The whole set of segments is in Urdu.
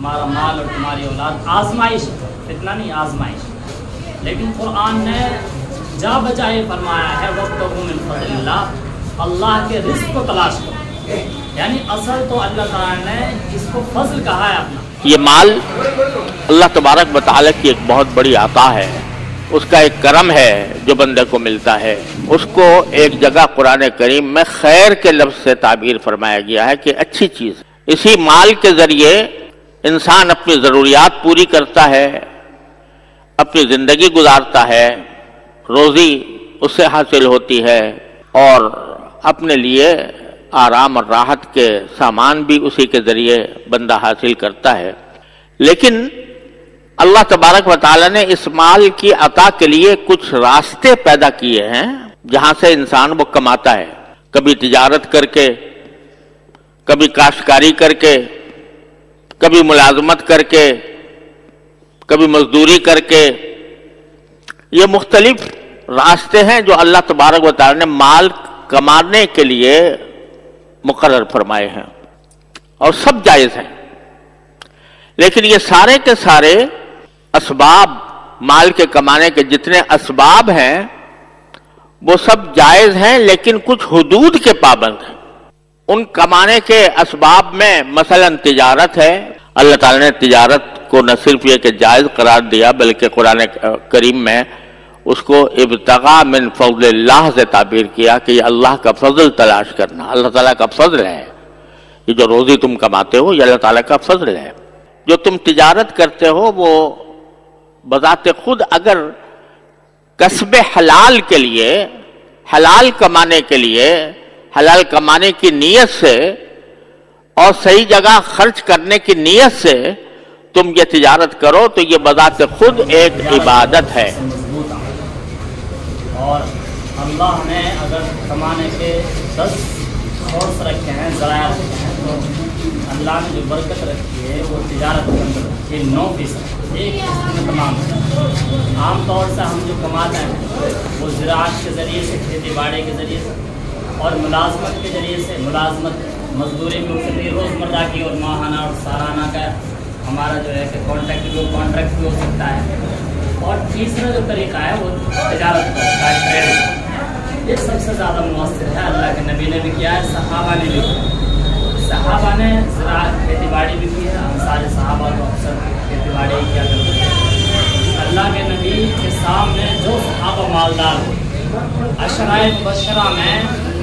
تمہارا مال اور تمہاری اولاد آزمائش ہے، فتنہ نہیں آزمائش. لیکن قرآن نے جا بجا یہ فرمایا ہے وَابْتَغُوا مِن فَضْلِ اللَّهِ، اللہ کے رزق کو تلاش کرو. یعنی اصل تو اللہ تعالیٰ نے اس کو فضل کہا ہے اپنا. یہ مال اللہ تبارک و تعالیٰ کی ایک بہت بڑی عطا ہے، اس کا ایک کرم ہے جو بندے کو ملتا ہے. اس کو ایک جگہ قرآن کریم میں خیر کے لفظ سے تعبیر فرمایا گیا ہے کہ اچھی چیز. اسی مال کے ذریعے انسان اپنی ضروریات پوری کرتا ہے، اپنی زندگی گزارتا ہے، روزی اس سے حاصل ہوتی ہے، اور اپنے لیے آرام اور راحت کے سامان بھی اسی کے ذریعے بندہ حاصل کرتا ہے. لیکن اللہ تبارک و تعالیٰ نے اس مال کی عطا کے لیے کچھ راستے پیدا کیے ہیں جہاں سے انسان وہ کماتا ہے. کبھی تجارت کر کے، کبھی کاشتکاری کر کے، کبھی ملازمت کر کے، کبھی مزدوری کر کے. یہ مختلف راستے ہیں جو اللہ تبارک و تعالیٰ نے مال کمانے کے لیے مقرر فرمائے ہیں، اور سب جائز ہیں. لیکن یہ سارے کے سارے اسباب، مال کے کمانے کے جتنے اسباب ہیں وہ سب جائز ہیں، لیکن کچھ حدود کے پابند ہیں. ان کمانے کے اسباب میں مثلا تجارت ہے. اللہ تعالیٰ نے تجارت کو نہ صرف یہ کہ جائز قرار دیا بلکہ قرآن کریم میں اس کو ابتغاء من فضل اللہ سے تعبیر کیا کہ یہ اللہ کا فضل تلاش کرنا. اللہ تعالیٰ کا فضل ہے. یہ جو روزی تم کماتے ہو یہ اللہ تعالیٰ کا فضل ہے. جو تم تجارت کرتے ہو وہ بذات خود اگر کسب حلال کے لیے، حلال کمانے کے لیے، حلال کمانے کی نیت سے اور صحیح جگہ خرچ کرنے کی نیت سے تم یہ تجارت کرو تو یہ بذات خود ایک عبادت ہے. اور اللہ نے اگر کمانے کے 10 سورس رکھے ہیں، ذرائع رکھے ہیں، تو اللہ نے جو برکت رکھی ہے وہ تجارت کے اندر رکھی ہے. 9% 1% میں تمام ہے. عام طور سے ہم جو کماتے ہیں وہ زراعت کے ذریعے سے، کھیتی باڑی کے ذریعے سے، اور ملازمت کے ذریعے سے. ملازمت مزدوری بھی ہو سکتی ہے روزمرہ کی، اور ماہانہ اور سالانہ کا ہمارا جو ہے کہ کانٹریکٹ بھی ہو سکتا ہے. اور تیسرا جو طریقہ ہے وہ تجارت کا ٹریڈ. یہ سب سے زیادہ مؤثر ہے. اللہ کے نبی نے بھی کیا ہے، صحابہ نے بھی کیا. صحابہ نے زراعت کھیتی باڑی بھی کی ہے. سارے صحابہ تو اکثر کھیتی باڑی کیا کرتے ہیں. اللہ کے نبی کے سامنے جو صحابہ مالدار ہو، عشرۂ مبشرہ میں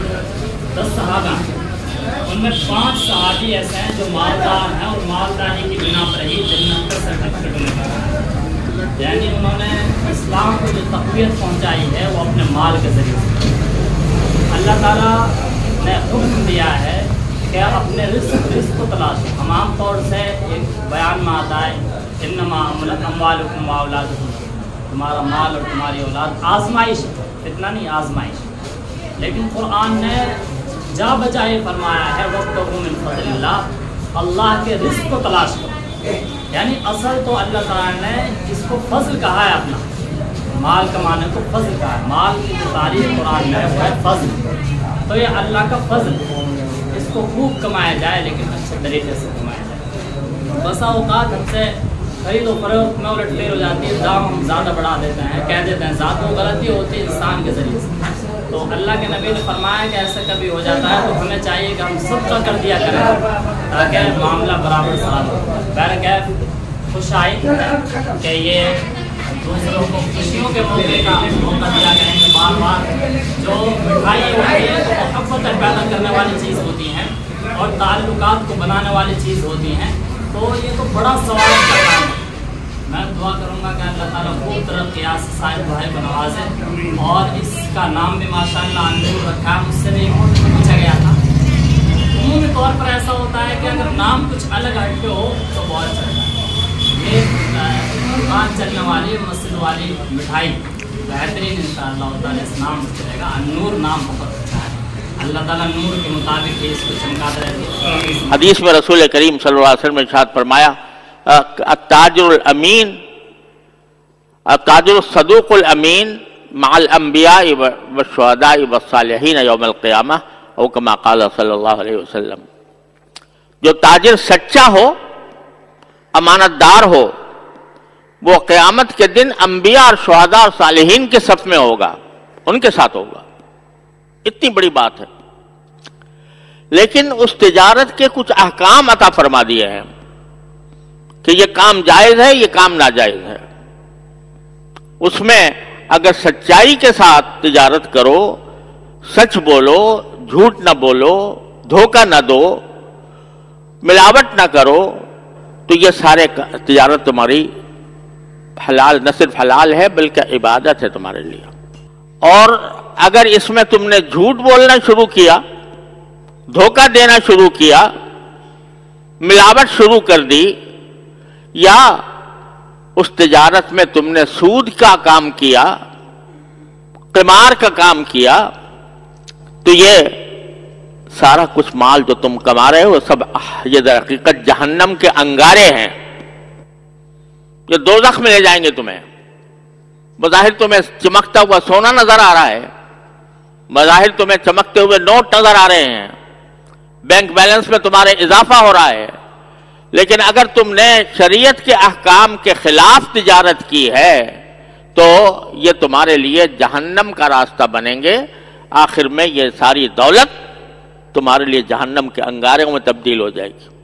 10 صحابہ ہیں، ان میں 5 صحابی ایسے ہیں جو مالدار ہیں، اور مالداری کی بنا پر ہی جنت کا سرٹیفکیٹ انہیں ملا ہے. یعنی انہوں نے اسلام کو جو تقویت پہنچائی ہے وہ اپنے مال کے ذریعے سے. اللہ تعالیٰ نے حکم دیا ہے کہ اپنے رزق کو تلاش. ہم عام طور سے ایک بیان میں آتا ہے انما اموالکم واولادکم، تمہارا مال اور تمہاری اولاد آزمائش ہے، فتنہ نہیں آزمائش. لیکن قرآن نے جا بجا یہ فرمایا ہے وَابْتَغُوا مِن فَضْلِ اللَّهِ، اللہ کے رزق کو تلاش کرو. یعنی اصل تو اللہ تعالیٰ نے اس کو فضل کہا ہے اپنا. مال کمانے کو فضل کہا ہے. مال کی جو تعریف قرآن میں ہے وہ ہے فضل. تو یہ اللہ کا فضل، اس کو خوب کمایا جائے لیکن اچھے طریقے سے کمایا جائے. بسا اوقات ہم سے خرید و فروخت میں الٹ پھیر ہو جاتی ہے، دام ہم زیادہ بڑھا دیتے ہیں، کہہ دیتے ہیں ذات و غلطی ہوتی ہے انسان کے ذریعے سے. تو اللہ کے نبی نے فرمایا کہ ایسا کبھی ہو جاتا ہے تو ہمیں چاہیے کہ ہم صدقہ کر دیا کریں تاکہ معاملہ برابر سلام ہو. بہرکیف خوش آئی کہ یہ دوسروں کو خوشیوں کے موقع کا موقع دیا کریں کہ بار بار جو مٹھائی ہوتی ہے تو محبت پیدا کرنے والی چیز ہوتی ہیں اور تعلقات کو بنانے والی چیز ہوتی ہیں. تو یہ تو بڑا سوال کا کام ہے. میں دعا کروں گا کہ اللہ تعالیٰ خوب ترقیات سے صاحب بھائی کو نوازے. اور اس کا نام بھی ماشاءاللہ انور رکھا ہے. مجھ سے بھی پوچھا گیا تھا. عمومی طور پر ایسا ہوتا ہے کہ اگر نام کچھ الگ ہٹ کے ہو تو بہت چلتا ہے. یہ دکان چلنے والی مسجد والی مٹھائی بہترین انشاءاللہ تعالیٰ اس نام سے چلے گا. انور نام بہت اچھا ہے. اللہ تعالیٰ نور کے مطابق اس کو چمکاتا رہتے. حدیث میں رسول کریم صلی اللہ علیہ وسلم نے ارشاد فرمایا التاجر الامین، التاجر الصدوق الامین مع الانبیاء والشہداء والصالحین یوم القیامہ او کما قال صلی اللہ علیہ وسلم. جو تاجر سچا ہو अमानतदार हो, वो क़यामत के दिन अंबिया और शुहदा और सालिहीन के सफ में होगा, उनके साथ होगा। इतनी बड़ी बात है। लेकिन उस तिजारत के कुछ अहकाम अता फरमा दिए हैं कि ये काम जायज है, ये काम नाजायज है। उसमें अगर सच्चाई के साथ तिजारत करो, सच बोलो, झूठ ना बोलो, धोखा ना दो, मिलावट ना करो, तो ये सारे तिजारत तुम्हारी हलाल, न सिर्फ हलाल है बल्कि इबादत है तुम्हारे लिए। और अगर इसमें तुमने झूठ बोलना शुरू किया, धोखा देना शुरू किया, मिलावट शुरू कर दी, या उस तिजारत में तुमने सूद का काम किया, क़िमार का काम किया, तो ये सारा कुछ माल जो तुम कमा रहे हो सब ये दर हकीकत जहन्नम के अंगारे हैं, ये दोज़ख में ले जाएंगे तुम्हें। बज़ाहिर तुम्हें चमकता हुआ सोना नजर आ रहा है, बज़ाहिर तुम्हें चमकते हुए नोट नजर आ रहे हैं, बैंक बैलेंस में तुम्हारे इजाफा हो रहा है, लेकिन अगर तुमने शरीयत के अहकाम के खिलाफ तिजारत की है तो ये तुम्हारे लिए जहन्नम का रास्ता बनेंगे। आखिर में ये सारी दौलत तुम्हारे लिए जहन्नम के अंगारों में तब्दील हो जाएगी।